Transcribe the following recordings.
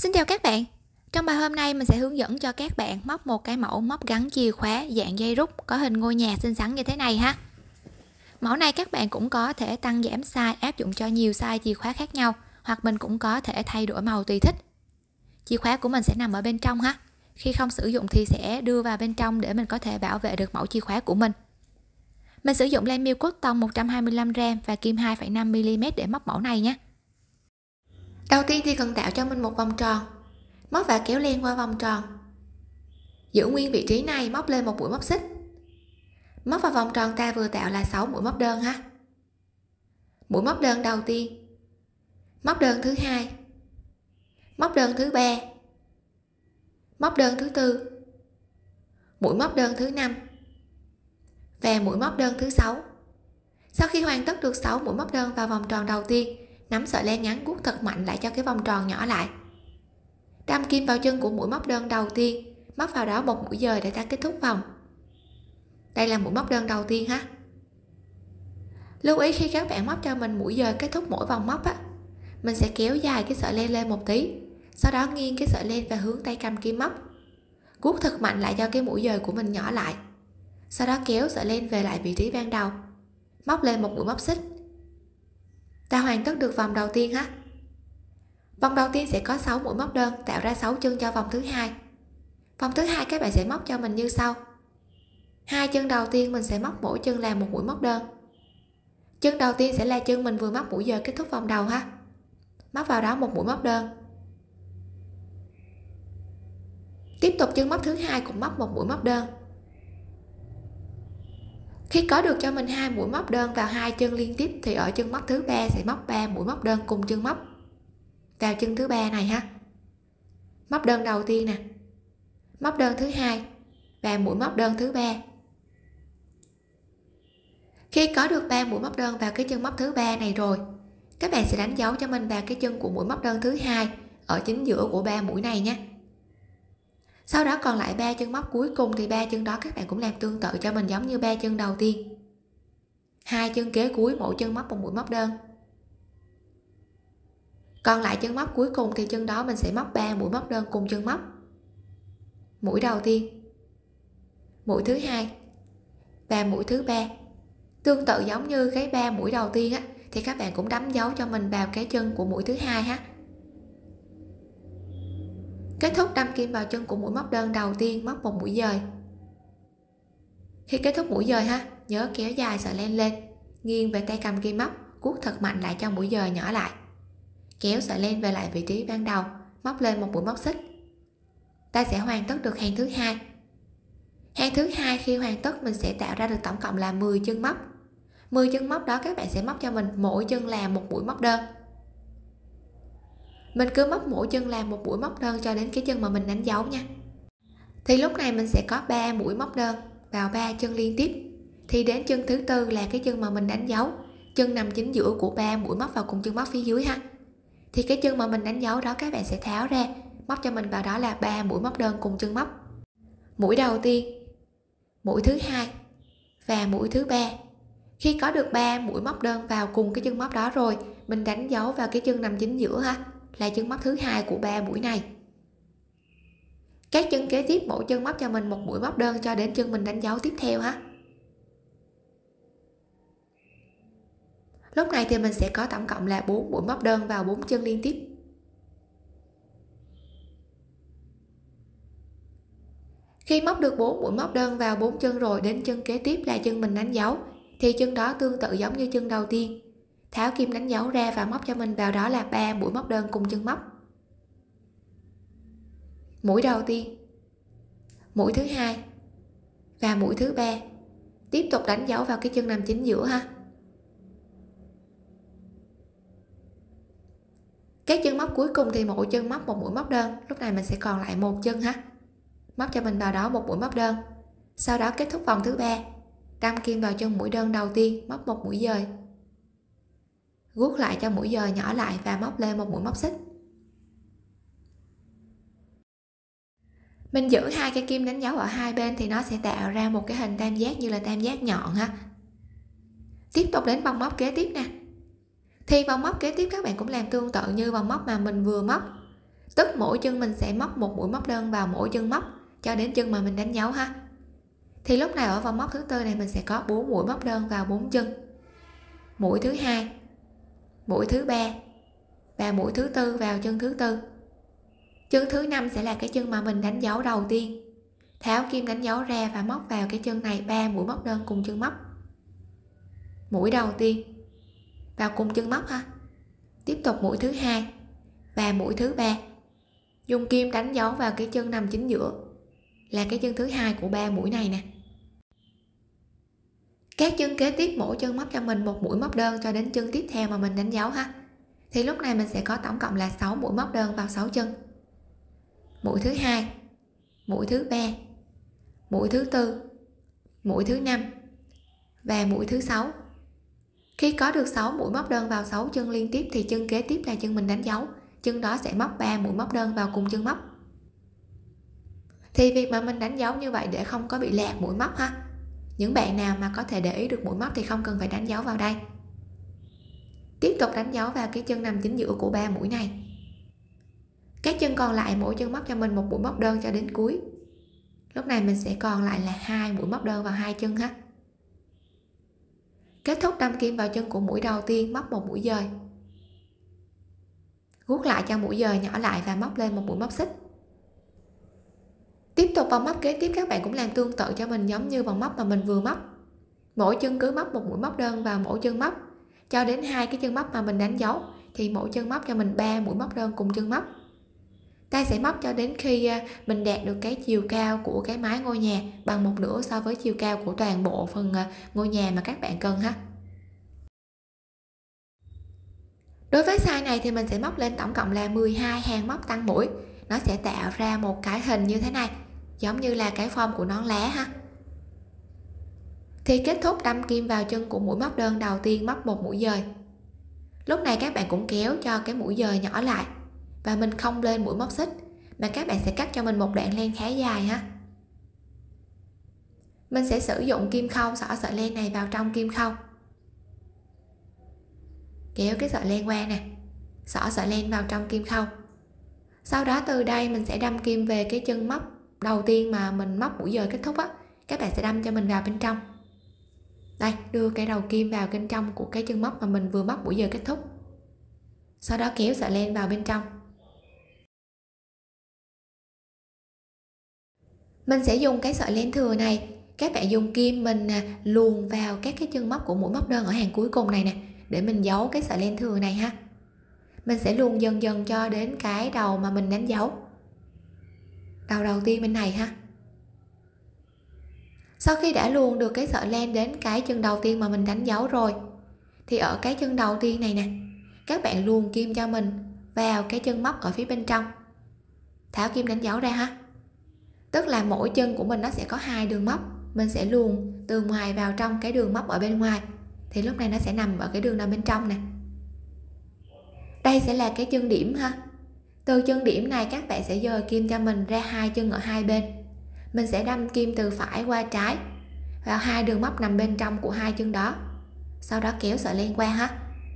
Xin chào các bạn. Trong bài hôm nay mình sẽ hướng dẫn cho các bạn móc một cái mẫu móc gắn chìa khóa dạng dây rút có hình ngôi nhà xinh xắn như thế này ha. Mẫu này các bạn cũng có thể tăng giảm size áp dụng cho nhiều size chìa khóa khác nhau, hoặc mình cũng có thể thay đổi màu tùy thích. Chìa khóa của mình sẽ nằm ở bên trong ha. Khi không sử dụng thì sẽ đưa vào bên trong để mình có thể bảo vệ được mẫu chìa khóa của mình. Mình sử dụng len miêu cotton 125g và kim 2,5mm để móc mẫu này nhé. Đầu tiên thì cần tạo cho mình một vòng tròn, móc và kéo len qua vòng tròn, giữ nguyên vị trí này, móc lên một mũi móc xích, móc vào vòng tròn ta vừa tạo là 6 mũi móc đơn ha. Mũi móc đơn đầu tiên, móc đơn thứ hai, móc đơn thứ ba, móc đơn thứ tư, mũi móc đơn thứ năm và mũi móc đơn thứ sáu. Sau khi hoàn tất được 6 mũi móc đơn vào vòng tròn đầu tiên, nắm sợi len ngắn guốc thật mạnh lại cho cái vòng tròn nhỏ lại, đâm kim vào chân của mũi móc đơn đầu tiên, móc vào đó một mũi dời để ta kết thúc vòng. Đây là mũi móc đơn đầu tiên ha. Lưu ý khi các bạn móc cho mình mũi dời kết thúc mỗi vòng móc á, mình sẽ kéo dài cái sợi len lên một tí, sau đó nghiêng cái sợi len và hướng tay cầm kim móc, guốc thật mạnh lại cho cái mũi dời của mình nhỏ lại, sau đó kéo sợi len về lại vị trí ban đầu, móc lên một mũi móc xích. Ta hoàn tất được vòng đầu tiên ha. Vòng đầu tiên sẽ có 6 mũi móc đơn, tạo ra 6 chân cho vòng thứ hai. Vòng thứ hai các bạn sẽ móc cho mình như sau. Hai chân đầu tiên mình sẽ móc mỗi chân làm một mũi móc đơn. Chân đầu tiên sẽ là chân mình vừa móc mũi dời kết thúc vòng đầu ha. Móc vào đó một mũi móc đơn. Tiếp tục chân móc thứ hai cũng móc một mũi móc đơn. Khi có được cho mình 2 mũi móc đơn vào hai chân liên tiếp thì ở chân móc thứ ba sẽ móc 3 mũi móc đơn cùng chân móc vào chân thứ ba này ha. Móc đơn đầu tiên nè, móc đơn thứ hai và mũi móc đơn thứ ba. Khi có được 3 mũi móc đơn vào cái chân móc thứ ba này rồi, các bạn sẽ đánh dấu cho mình vào cái chân của mũi móc đơn thứ hai ở chính giữa của 3 mũi này nhé. Sau đó còn lại 3 chân móc cuối cùng thì 3 chân đó các bạn cũng làm tương tự cho mình giống như 3 chân đầu tiên. Hai chân kế cuối mỗi chân móc một mũi móc đơn. Còn lại chân móc cuối cùng thì chân đó mình sẽ móc 3 mũi móc đơn cùng chân móc. Mũi đầu tiên, mũi thứ hai và mũi thứ ba. Tương tự giống như cái 3 mũi đầu tiên á, thì các bạn cũng đánh dấu cho mình vào cái chân của mũi thứ hai ha. Kết thúc đâm kim vào chân của mũi móc đơn đầu tiên, móc một mũi dời. Khi kết thúc mũi dời ha, nhớ kéo dài sợi len lên, nghiêng về tay cầm kim móc, guốc thật mạnh lại cho mũi dời nhỏ lại, kéo sợi len về lại vị trí ban đầu, móc lên một mũi móc xích. Ta sẽ hoàn tất được hàng thứ hai. Hàng thứ hai khi hoàn tất mình sẽ tạo ra được tổng cộng là 10 chân móc. 10 chân móc đó các bạn sẽ móc cho mình mỗi chân làm một mũi móc đơn. Mình cứ móc mỗi chân làm một mũi móc đơn cho đến cái chân mà mình đánh dấu nha. Thì lúc này mình sẽ có 3 mũi móc đơn vào 3 chân liên tiếp. Thì đến chân thứ tư là cái chân mà mình đánh dấu, chân nằm chính giữa của 3 mũi móc vào cùng chân móc phía dưới ha. Thì cái chân mà mình đánh dấu đó các bạn sẽ tháo ra, móc cho mình vào đó là 3 mũi móc đơn cùng chân móc. Mũi đầu tiên, mũi thứ hai và mũi thứ ba. Khi có được 3 mũi móc đơn vào cùng cái chân móc đó rồi, mình đánh dấu vào cái chân nằm chính giữa ha, là chân móc thứ hai của 3 mũi này. Các chân kế tiếp mỗi chân móc cho mình một mũi móc đơn cho đến chân mình đánh dấu tiếp theo ha. Lúc này thì mình sẽ có tổng cộng là 4 mũi móc đơn vào 4 chân liên tiếp. Khi móc được 4 mũi móc đơn vào 4 chân rồi, đến chân kế tiếp là chân mình đánh dấu, thì chân đó tương tự giống như chân đầu tiên. Tháo kim đánh dấu ra và móc cho mình vào đó là 3 mũi móc đơn cùng chân móc. Mũi đầu tiên, mũi thứ hai và mũi thứ ba. Tiếp tục đánh dấu vào cái chân nằm chính giữa ha. Các chân móc cuối cùng thì mỗi chân móc một mũi móc đơn. Lúc này mình sẽ còn lại một chân ha. Móc cho mình vào đó một mũi móc đơn. Sau đó kết thúc vòng thứ ba, đâm kim vào chân mũi đơn đầu tiên, móc một mũi dời, guốc lại cho mũi dời nhỏ lại và móc lên một mũi móc xích. Mình giữ hai cái kim đánh dấu ở hai bên thì nó sẽ tạo ra một cái hình tam giác như là tam giác nhọn ha. Tiếp tục đến vòng móc kế tiếp nè. Thì vòng móc kế tiếp các bạn cũng làm tương tự như vòng móc mà mình vừa móc. Tức mỗi chân mình sẽ móc một mũi móc đơn vào mỗi chân móc cho đến chân mà mình đánh dấu ha. Thì lúc này ở vòng móc thứ tư này mình sẽ có 4 mũi móc đơn vào 4 chân. Mũi thứ hai, mũi thứ ba và mũi thứ tư vào chân thứ tư. Chân thứ năm sẽ là cái chân mà mình đánh dấu đầu tiên. Tháo kim đánh dấu ra và móc vào cái chân này 3 mũi móc đơn cùng chân móc. Mũi đầu tiên vào cùng chân móc ha. Tiếp tục mũi thứ hai và mũi thứ ba. Dùng kim đánh dấu vào cái chân nằm chính giữa, là cái chân thứ hai của 3 mũi này nè. Các chân kế tiếp mỗi chân móc cho mình một mũi móc đơn cho đến chân tiếp theo mà mình đánh dấu ha. Thì lúc này mình sẽ có tổng cộng là 6 mũi móc đơn vào 6 chân. Mũi thứ hai, mũi thứ ba, mũi thứ tư, mũi thứ năm và mũi thứ sáu. Khi có được 6 mũi móc đơn vào 6 chân liên tiếp thì chân kế tiếp là chân mình đánh dấu, chân đó sẽ móc 3 mũi móc đơn vào cùng chân móc. Thì việc mà mình đánh dấu như vậy để không có bị lạc mũi móc ha. Những bạn nào mà có thể để ý được mũi móc thì không cần phải đánh dấu vào đây. Tiếp tục đánh dấu vào cái chân nằm chính giữa của 3 mũi này. Các chân còn lại mỗi chân móc cho mình một mũi móc đơn cho đến cuối. Lúc này mình sẽ còn lại là 2 mũi móc đơn vào 2 chân ha. Kết thúc đâm kim vào chân của mũi đầu tiên, móc một mũi dời. Guốc lại cho mũi dời nhỏ lại và móc lên một mũi móc xích. Tiếp tục vòng móc kế tiếp các bạn cũng làm tương tự cho mình giống như vòng móc mà mình vừa móc. Mỗi chân cứ móc một mũi móc đơn vào mỗi chân móc cho đến 2 cái chân móc mà mình đánh dấu, thì mỗi chân móc cho mình 3 mũi móc đơn cùng chân móc. Ta sẽ móc cho đến khi mình đạt được cái chiều cao của cái mái ngôi nhà bằng 1/2 so với chiều cao của toàn bộ phần ngôi nhà mà các bạn cần ha. Đối với size này thì mình sẽ móc lên tổng cộng là 12 hàng móc tăng mũi. Nó sẽ tạo ra một cái hình như thế này, giống như là cái form của nón lá ha. Thì kết thúc đâm kim vào chân của mũi móc đơn đầu tiên, móc một mũi dời. Lúc này các bạn cũng kéo cho cái mũi dời nhỏ lại và mình không lên mũi móc xích, mà các bạn sẽ cắt cho mình một đoạn len khá dài ha. Mình sẽ sử dụng kim khâu xỏ sợi len này vào trong kim khâu, kéo cái sợi len qua nè, xỏ sợi len vào trong kim khâu. Sau đó từ đây mình sẽ đâm kim về cái chân móc đầu tiên mà mình móc mũi dời kết thúc á, các bạn sẽ đâm cho mình vào bên trong. Đây, đưa cái đầu kim vào bên trong của cái chân móc mà mình vừa móc mũi dời kết thúc. Sau đó kéo sợi len vào bên trong. Mình sẽ dùng cái sợi len thừa này, các bạn dùng kim mình luồn vào các cái chân móc của mũi móc đơn ở hàng cuối cùng này nè, để mình giấu cái sợi len thừa này ha. Mình sẽ luồn dần dần cho đến cái đầu mà mình đánh dấu, đầu đầu tiên bên này ha. Sau khi đã luồn được cái sợi len đến cái chân đầu tiên mà mình đánh dấu rồi, thì ở cái chân đầu tiên này nè, các bạn luồn kim cho mình vào cái chân móc ở phía bên trong, tháo kim đánh dấu ra ha. Tức là mỗi chân của mình nó sẽ có 2 đường móc, mình sẽ luồn từ ngoài vào trong cái đường móc ở bên ngoài, thì lúc này nó sẽ nằm ở cái đường nằm bên trong nè. Đây sẽ là cái chân điểm ha. Từ chân điểm này các bạn sẽ dời kim cho mình ra 2 chân ở hai bên. Mình sẽ đâm kim từ phải qua trái vào 2 đường móc nằm bên trong của 2 chân đó, sau đó kéo sợi len qua ha.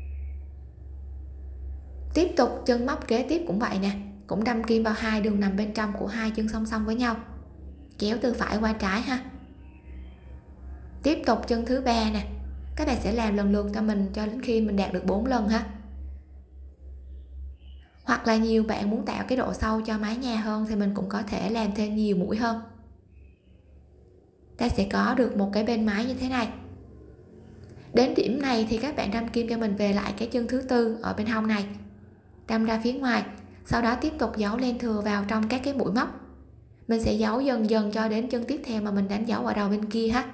Tiếp tục chân móc kế tiếp cũng vậy nè, cũng đâm kim vào 2 đường nằm bên trong của 2 chân song song với nhau, kéo từ phải qua trái ha. Tiếp tục chân thứ ba nè, các bạn sẽ làm lần lượt cho mình cho đến khi mình đạt được 4 lần ha. Hoặc là nhiều bạn muốn tạo cái độ sâu cho mái nhà hơn thì mình cũng có thể làm thêm nhiều mũi hơn. Ta sẽ có được một cái bên mái như thế này. Đến điểm này thì các bạn đâm kim cho mình về lại cái chân thứ tư ở bên hông này, đâm ra phía ngoài, sau đó tiếp tục giấu len thừa vào trong các cái mũi móc. Mình sẽ giấu dần dần cho đến chân tiếp theo mà mình đánh dấu ở đầu bên kia ha.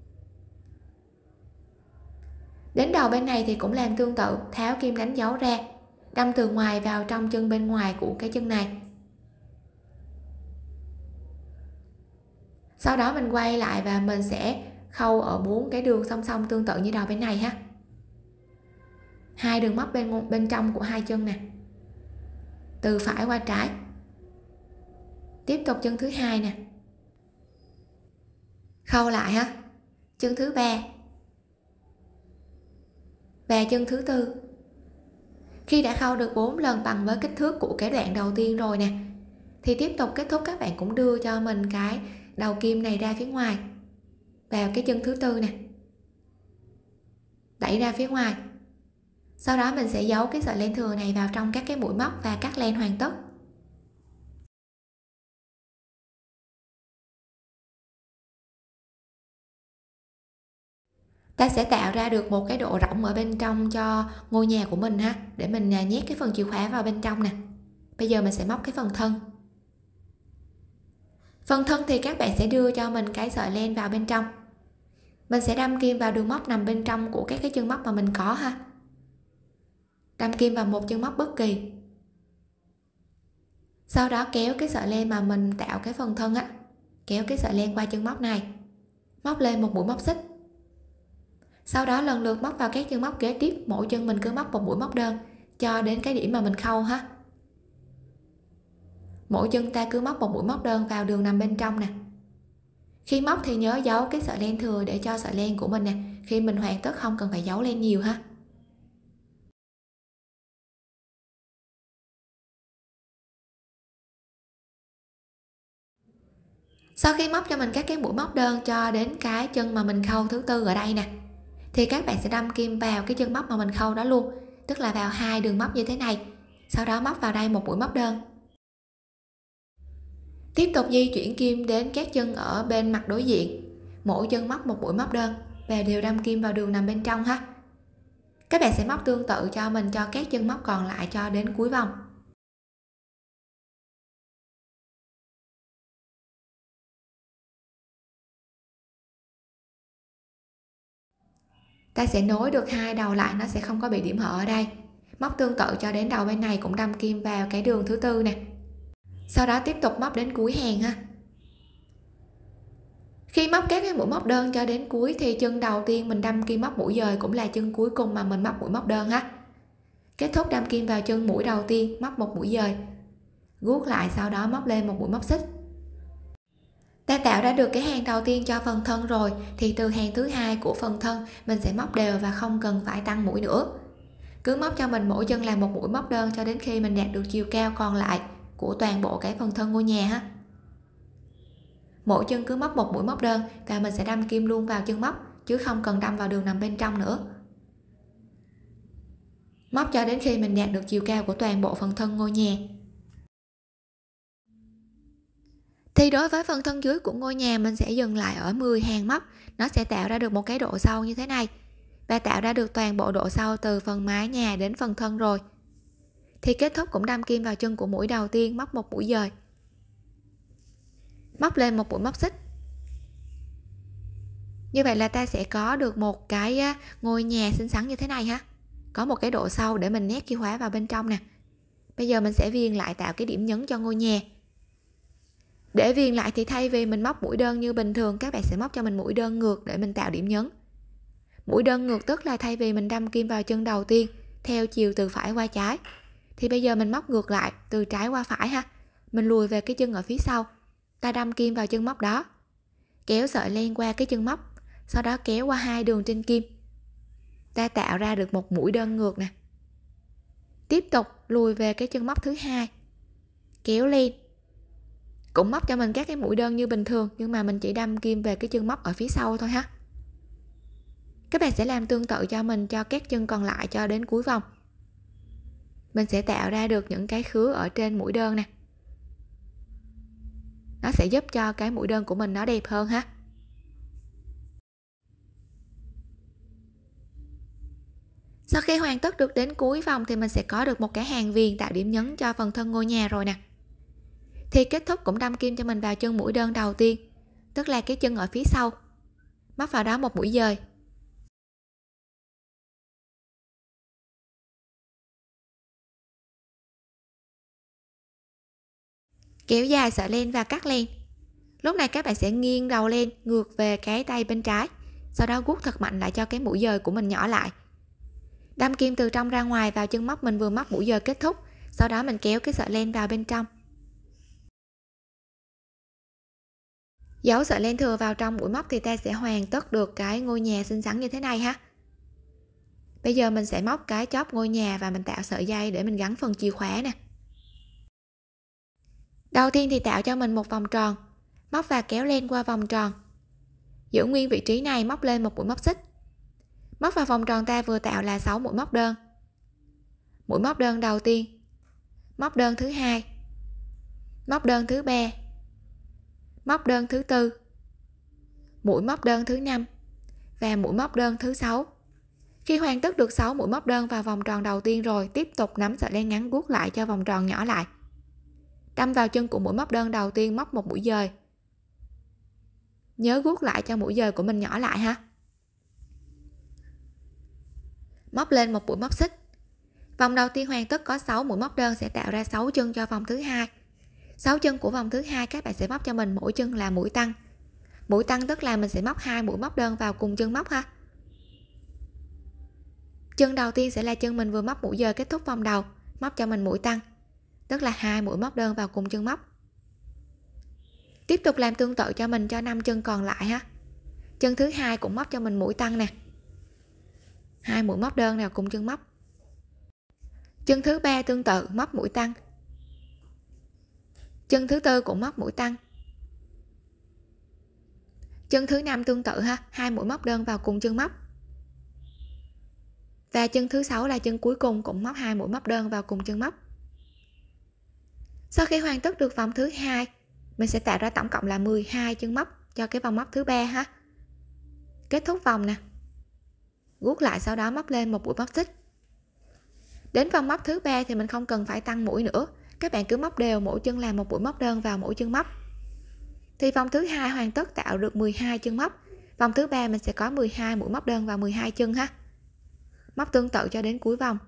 Đến đầu bên này thì cũng làm tương tự, tháo kim đánh dấu ra, đâm từ ngoài vào trong chân bên ngoài của cái chân này. Sau đó mình quay lại và mình sẽ khâu ở 4 cái đường song song tương tự như đầu bên này ha. 2 đường móc bên trong của 2 chân nè, từ phải qua trái. Tiếp tục chân thứ hai nè, khâu lại ha, chân thứ ba và chân thứ tư. Khi đã khâu được 4 lần bằng với kích thước của cái đoạn đầu tiên rồi nè, thì tiếp tục kết thúc các bạn cũng đưa cho mình cái đầu kim này ra phía ngoài, vào cái chân thứ tư nè, đẩy ra phía ngoài. Sau đó mình sẽ giấu cái sợi len thừa này vào trong các cái mũi móc và cắt len hoàn tất. Ta sẽ tạo ra được một cái độ rỗng ở bên trong cho ngôi nhà của mình ha, để mình nhét cái phần chìa khóa vào bên trong nè. Bây giờ mình sẽ móc cái phần thân. Phần thân thì các bạn sẽ đưa cho mình cái sợi len vào bên trong. Mình sẽ đâm kim vào đường móc nằm bên trong của các cái chân móc mà mình có ha. Đâm kim vào một chân móc bất kỳ. Sau đó kéo cái sợi len mà mình tạo cái phần thân á, kéo cái sợi len qua chân móc này, móc lên một mũi móc xích. Sau đó lần lượt móc vào các chân móc kế tiếp, mỗi chân mình cứ móc một mũi móc đơn cho đến cái điểm mà mình khâu ha. Mỗi chân ta cứ móc một mũi móc đơn vào đường nằm bên trong nè. Khi móc thì nhớ giấu cái sợi len thừa để cho sợi len của mình nè, khi mình hoàn tất không cần phải giấu len nhiều ha. Sau khi móc cho mình các cái mũi móc đơn cho đến cái chân mà mình khâu thứ tư ở đây nè, thì các bạn sẽ đâm kim vào cái chân móc mà mình khâu đó luôn, tức là vào hai đường móc như thế này. Sau đó móc vào đây một mũi móc đơn. Tiếp tục di chuyển kim đến các chân ở bên mặt đối diện, mỗi chân móc một mũi móc đơn và đều đâm kim vào đường nằm bên trong ha. Các bạn sẽ móc tương tự cho mình cho các chân móc còn lại cho đến cuối vòng. Ta sẽ nối được hai đầu lại, nó sẽ không có bị điểm hở ở đây. Móc tương tự cho đến đầu bên này cũng đâm kim vào cái đường thứ tư nè. Sau đó tiếp tục móc đến cuối hàng ha. Khi móc các cái mũi móc đơn cho đến cuối thì chân đầu tiên mình đâm kim móc mũi dời cũng là chân cuối cùng mà mình móc mũi móc đơn ha. Kết thúc đâm kim vào chân mũi đầu tiên, móc một mũi dời, guốc lại, sau đó móc lên một mũi móc xích. Ta tạo ra được cái hàng đầu tiên cho phần thân rồi, thì từ hàng thứ hai của phần thân mình sẽ móc đều và không cần phải tăng mũi nữa. Cứ móc cho mình mỗi chân là một mũi móc đơn cho đến khi mình đạt được chiều cao còn lại của toàn bộ cái phần thân ngôi nhà ha. Mỗi chân cứ móc một mũi móc đơn và mình sẽ đâm kim luôn vào chân móc, chứ không cần đâm vào đường nằm bên trong nữa. Móc cho đến khi mình đạt được chiều cao của toàn bộ phần thân ngôi nhà. Thì đối với phần thân dưới của ngôi nhà mình sẽ dừng lại ở 10 hàng móc, nó sẽ tạo ra được một cái độ sâu như thế này và tạo ra được toàn bộ độ sâu từ phần mái nhà đến phần thân rồi. Thì kết thúc cũng đâm kim vào chân của mũi đầu tiên, móc một mũi dời, móc lên một mũi móc xích. Như vậy là ta sẽ có được một cái ngôi nhà xinh xắn như thế này ha, có một cái độ sâu để mình nét chìa khóa vào bên trong nè. Bây giờ mình sẽ viền lại tạo cái điểm nhấn cho ngôi nhà. Để viền lại thì thay vì mình móc mũi đơn như bình thường, các bạn sẽ móc cho mình mũi đơn ngược để mình tạo điểm nhấn. Mũi đơn ngược tức là thay vì mình đâm kim vào chân đầu tiên theo chiều từ phải qua trái, thì bây giờ mình móc ngược lại từ trái qua phải ha. Mình lùi về cái chân ở phía sau, ta đâm kim vào chân móc đó, kéo sợi len qua cái chân móc, sau đó kéo qua hai đường trên kim, ta tạo ra được một mũi đơn ngược nè. Tiếp tục lùi về cái chân móc thứ hai, kéo lên, cũng móc cho mình các cái mũi đơn như bình thường, nhưng mà mình chỉ đâm kim về cái chân móc ở phía sau thôi ha. Các bạn sẽ làm tương tự cho mình cho các chân còn lại cho đến cuối vòng. Mình sẽ tạo ra được những cái khứa ở trên mũi đơn nè, nó sẽ giúp cho cái mũi đơn của mình nó đẹp hơn ha. Sau khi hoàn tất được đến cuối vòng thì mình sẽ có được một cái hàng viền tạo điểm nhấn cho phần thân ngôi nhà rồi nè. Thì kết thúc cũng đâm kim cho mình vào chân mũi đơn đầu tiên, tức là cái chân ở phía sau, móc vào đó một mũi dời, kéo dài sợi len và cắt len. Lúc này các bạn sẽ nghiêng đầu lên ngược về cái tay bên trái, sau đó guốc thật mạnh lại cho cái mũi dời của mình nhỏ lại, đâm kim từ trong ra ngoài vào chân móc mình vừa móc mũi dời kết thúc. Sau đó mình kéo cái sợi len vào bên trong, giấu sợi len thừa vào trong mũi móc thì ta sẽ hoàn tất được cái ngôi nhà xinh xắn như thế này ha. Bây giờ mình sẽ móc cái chóp ngôi nhà và mình tạo sợi dây để mình gắn phần chìa khóa nè. Đầu tiên thì tạo cho mình một vòng tròn, móc và kéo len qua vòng tròn, giữ nguyên vị trí này, móc lên một mũi móc xích, móc vào vòng tròn ta vừa tạo là 6 mũi móc đơn. Mũi móc đơn đầu tiên, móc đơn thứ hai, móc đơn thứ ba, móc đơn thứ tư, mũi móc đơn thứ năm và mũi móc đơn thứ 6. Khi hoàn tất được 6 mũi móc đơn vào vòng tròn đầu tiên rồi, tiếp tục nắm sợi len ngắn guốc lại cho vòng tròn nhỏ lại, đâm vào chân của mũi móc đơn đầu tiên, móc một mũi dời, nhớ guốc lại cho mũi dời của mình nhỏ lại ha. Móc lên một mũi móc xích. Vòng đầu tiên hoàn tất có 6 mũi móc đơn sẽ tạo ra 6 chân cho vòng thứ hai. 6 chân của vòng thứ hai các bạn sẽ móc cho mình mỗi chân là mũi tăng. Mũi tăng tức là mình sẽ móc 2 mũi móc đơn vào cùng chân móc ha. Chân đầu tiên sẽ là chân mình vừa móc mũi dời kết thúc vòng đầu, móc cho mình mũi tăng, tức là 2 mũi móc đơn vào cùng chân móc. Tiếp tục làm tương tự cho mình cho 5 chân còn lại ha. Chân thứ hai cũng móc cho mình mũi tăng nè, 2 mũi móc đơn nào cùng chân móc. Chân thứ ba tương tự, móc mũi tăng. Chân thứ tư cũng móc mũi tăng. Chân thứ năm tương tự ha, 2 mũi móc đơn vào cùng chân móc. Và chân thứ 6 là chân cuối cùng, cũng móc 2 mũi móc đơn vào cùng chân móc. Sau khi hoàn tất được vòng thứ hai, mình sẽ tạo ra tổng cộng là 12 chân móc cho cái vòng móc thứ ba ha. Kết thúc vòng nè, guốc lại, sau đó móc lên một mũi móc xích. Đến vòng móc thứ ba thì mình không cần phải tăng mũi nữa, các bạn cứ móc đều mỗi chân làm một mũi móc đơn vào mỗi chân móc. Thì vòng thứ hai hoàn tất tạo được 12 chân móc. Vòng thứ ba mình sẽ có 12 mũi móc đơn vào 12 chân ha. Móc tương tự cho đến cuối vòng.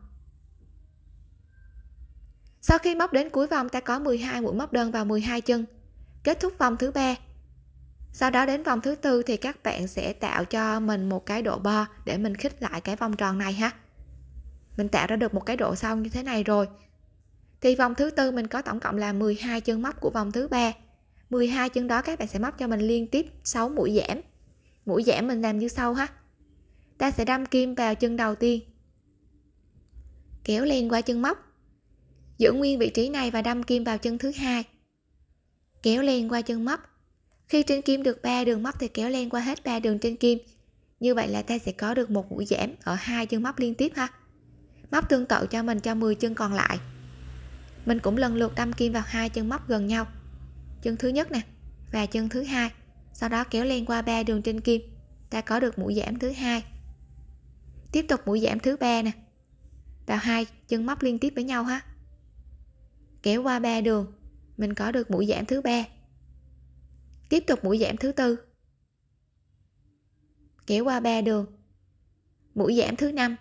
Sau khi móc đến cuối vòng ta có 12 mũi móc đơn vào 12 chân. Kết thúc vòng thứ ba. Sau đó đến vòng thứ tư thì các bạn sẽ tạo cho mình một cái độ bo để mình khít lại cái vòng tròn này ha. Mình tạo ra được một cái độ xong như thế này rồi. Thì vòng thứ tư mình có tổng cộng là 12 chân móc của vòng thứ ba. 12 chân đó các bạn sẽ móc cho mình liên tiếp 6 mũi giảm. Mũi giảm mình làm như sau ha. Ta sẽ đâm kim vào chân đầu tiên, kéo len qua chân móc, giữ nguyên vị trí này và đâm kim vào chân thứ hai, kéo len qua chân móc. Khi trên kim được 3 đường móc thì kéo len qua hết 3 đường trên kim. Như vậy là ta sẽ có được một mũi giảm ở 2 chân móc liên tiếp ha. Móc tương tự cho mình cho 10 chân còn lại. Mình cũng lần lượt đâm kim vào 2 chân móc gần nhau, chân thứ nhất nè và chân thứ hai, sau đó kéo len qua 3 đường trên kim, ta có được mũi giảm thứ hai. Tiếp tục mũi giảm thứ ba nè, vào 2 chân móc liên tiếp với nhau ha, kéo qua 3 đường, mình có được mũi giảm thứ ba. Tiếp tục mũi giảm thứ tư, kéo qua 3 đường, mũi giảm thứ năm,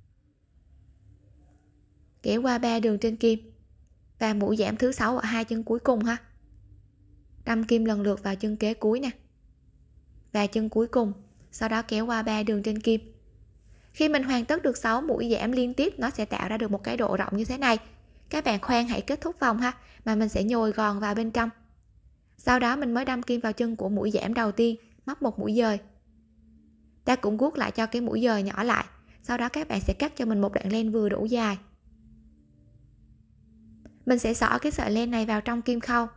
kéo qua 3 đường trên kim và mũi giảm thứ 6 ở 2 chân cuối cùng ha. Đâm kim lần lượt vào chân kế cuối nè và chân cuối cùng, sau đó kéo qua 3 đường trên kim. Khi mình hoàn tất được 6 mũi giảm liên tiếp, nó sẽ tạo ra được một cái độ rộng như thế này. Các bạn khoan hãy kết thúc vòng ha, mà mình sẽ nhồi gòn vào bên trong. Sau đó mình mới đâm kim vào chân của mũi giảm đầu tiên, móc một mũi dời. Ta cũng guốc lại cho cái mũi dời nhỏ lại. Sau đó các bạn sẽ cắt cho mình một đoạn len vừa đủ dài. Mình sẽ xỏ cái sợi len này vào trong kim khâu.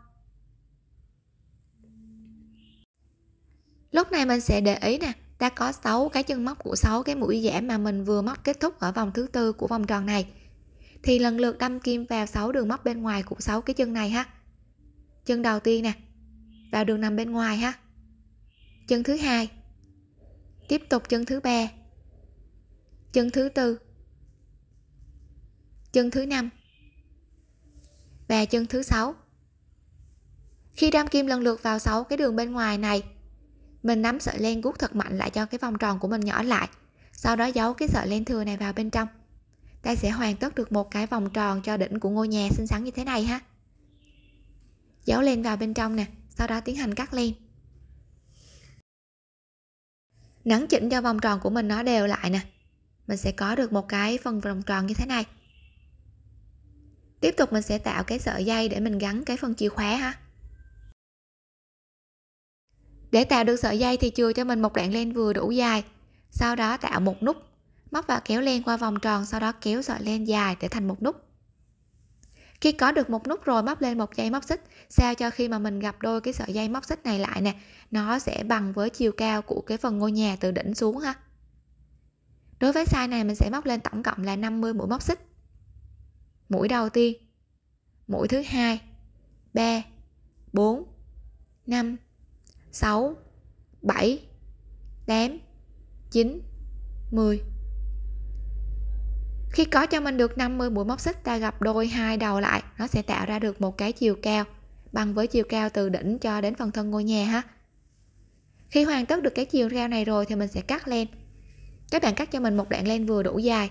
Lúc này mình sẽ để ý nè, ta có 6 cái chân móc của 6 cái mũi giảm mà mình vừa móc kết thúc ở vòng thứ tư của vòng tròn này. Thì lần lượt đâm kim vào 6 đường móc bên ngoài của 6 cái chân này ha. Chân đầu tiên nè, vào đường nằm bên ngoài ha. Chân thứ hai. Tiếp tục chân thứ ba. Chân thứ tư. Chân thứ năm. Và chân thứ 6. Khi đâm kim lần lượt vào 6 cái đường bên ngoài này, mình nắm sợi len guốc thật mạnh lại cho cái vòng tròn của mình nhỏ lại. Sau đó giấu cái sợi len thừa này vào bên trong. Ta sẽ hoàn tất được một cái vòng tròn cho đỉnh của ngôi nhà xinh xắn như thế này ha. Giấu len vào bên trong nè, sau đó tiến hành cắt len. Nắn chỉnh cho vòng tròn của mình nó đều lại nè. Mình sẽ có được một cái phần vòng tròn như thế này. Tiếp tục mình sẽ tạo cái sợi dây để mình gắn cái phần chìa khóa ha. Để tạo được sợi dây thì chừa cho mình một đoạn len vừa đủ dài. Sau đó tạo một nút Móc và kéo len qua vòng tròn, sau đó kéo sợi len dài để thành một nút. Khi có được một nút rồi, móc lên một dây móc xích, sao cho khi mà mình gặp đôi cái sợi dây móc xích này lại nè, nó sẽ bằng với chiều cao của cái phần ngôi nhà từ đỉnh xuống ha. Đối với size này mình sẽ móc lên tổng cộng là 50 mũi móc xích. Mũi đầu tiên, mũi thứ hai, 3, 4, 5, 6, 7, 8, 9, 10. Khi có cho mình được 50 mũi móc xích, ta gặp đôi hai đầu lại, nó sẽ tạo ra được một cái chiều cao bằng với chiều cao từ đỉnh cho đến phần thân ngôi nhà ha. Khi hoàn tất được cái chiều cao này rồi thì mình sẽ cắt len. Các bạn cắt cho mình một đoạn len vừa đủ dài.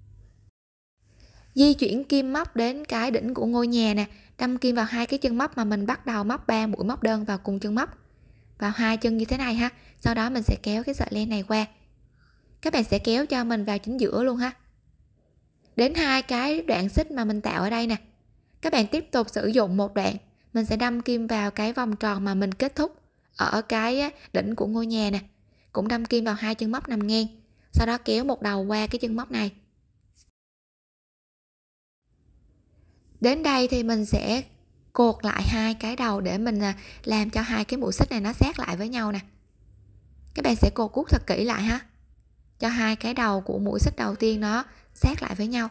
Di chuyển kim móc đến cái đỉnh của ngôi nhà nè, đâm kim vào hai cái chân móc mà mình bắt đầu móc 3 mũi móc đơn vào cùng chân móc, vào hai chân như thế này ha. Sau đó mình sẽ kéo cái sợi len này qua. Các bạn sẽ kéo cho mình vào chính giữa luôn ha. Đến hai cái đoạn xích mà mình tạo ở đây nè, các bạn tiếp tục sử dụng một đoạn, mình sẽ đâm kim vào cái vòng tròn mà mình kết thúc ở cái đỉnh của ngôi nhà nè, cũng đâm kim vào hai chân móc nằm ngang, sau đó kéo một đầu qua cái chân móc này. Đến đây thì mình sẽ cột lại hai cái đầu để mình làm cho hai cái mũi xích này nó sát lại với nhau nè. Các bạn sẽ cột cuốc thật kỹ lại ha, cho hai cái đầu của mũi xích đầu tiên nó sát lại với nhau.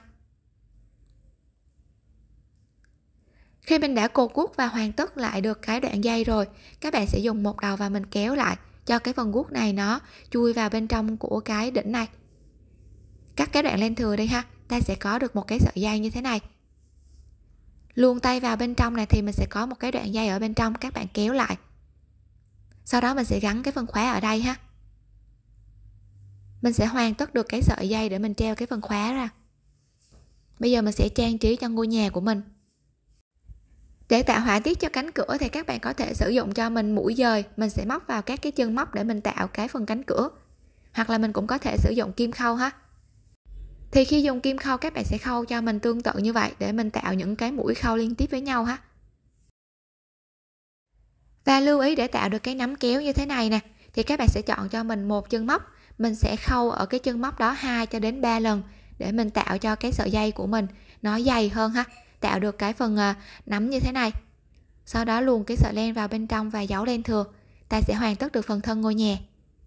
Khi mình đã cột guốc và hoàn tất lại được cái đoạn dây rồi, các bạn sẽ dùng một đầu và mình kéo lại cho cái phần guốc này nó chui vào bên trong của cái đỉnh này. Cắt cái đoạn len thừa đi ha, ta sẽ có được một cái sợi dây như thế này. Luồn tay vào bên trong này thì mình sẽ có một cái đoạn dây ở bên trong, các bạn kéo lại. Sau đó mình sẽ gắn cái phần khóa ở đây ha. Mình sẽ hoàn tất được cái sợi dây để mình treo cái phần khóa ra. Bây giờ mình sẽ trang trí cho ngôi nhà của mình. Để tạo họa tiết cho cánh cửa thì các bạn có thể sử dụng cho mình mũi dời, mình sẽ móc vào các cái chân móc để mình tạo cái phần cánh cửa. Hoặc là mình cũng có thể sử dụng kim khâu ha. Thì khi dùng kim khâu các bạn sẽ khâu cho mình tương tự như vậy để mình tạo những cái mũi khâu liên tiếp với nhau ha. Và lưu ý để tạo được cái nắm kéo như thế này nè, thì các bạn sẽ chọn cho mình một chân móc, mình sẽ khâu ở cái chân móc đó 2 cho đến 3 lần để mình tạo cho cái sợi dây của mình nó dày hơn ha, tạo được cái phần nắm như thế này. Sau đó luồn cái sợi len vào bên trong và giấu len thừa, ta sẽ hoàn tất được phần thân ngôi nhà.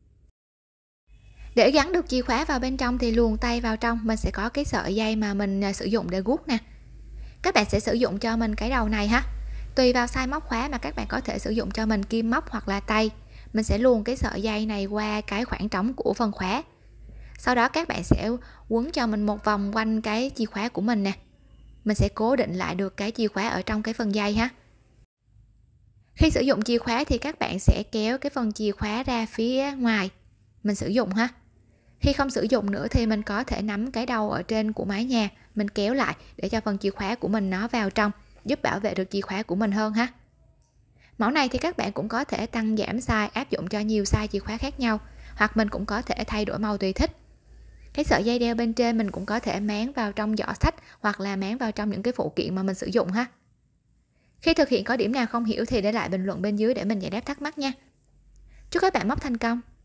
Để gắn được chìa khóa vào bên trong thì luồn tay vào trong, mình sẽ có cái sợi dây mà mình sử dụng để guốc nè. Các bạn sẽ sử dụng cho mình cái đầu này ha. Tùy vào size móc khóa mà các bạn có thể sử dụng cho mình kim móc hoặc là tay. Mình sẽ luồn cái sợi dây này qua cái khoảng trống của phần khóa. Sau đó các bạn sẽ quấn cho mình một vòng quanh cái chìa khóa của mình nè. Mình sẽ cố định lại được cái chìa khóa ở trong cái phần dây ha. Khi sử dụng chìa khóa thì các bạn sẽ kéo cái phần chìa khóa ra phía ngoài mình sử dụng ha. Khi không sử dụng nữa thì mình có thể nắm cái đầu ở trên của mái nhà, mình kéo lại để cho phần chìa khóa của mình nó vào trong, giúp bảo vệ được chìa khóa của mình hơn ha. Mẫu này thì các bạn cũng có thể tăng giảm size áp dụng cho nhiều size chìa khóa khác nhau, hoặc mình cũng có thể thay đổi màu tùy thích. Cái sợi dây đeo bên trên mình cũng có thể máng vào trong giỏ sách hoặc là máng vào trong những cái phụ kiện mà mình sử dụng ha. Khi thực hiện có điểm nào không hiểu thì để lại bình luận bên dưới để mình giải đáp thắc mắc nha. Chúc các bạn móc thành công.